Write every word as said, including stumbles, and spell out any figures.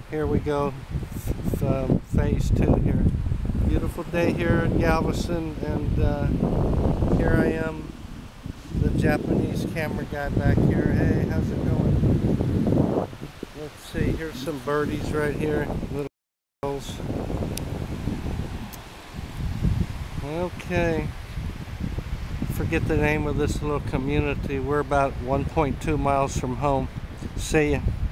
Here we go, f um, phase two here. Beautiful day here in Galveston, and uh, here I am, the Japanese camera guy back here. Hey, how's it going? Let's see, here's some birdies right here, little girls. Okay, forget the name of this little community. We're about one point two miles from home. See ya.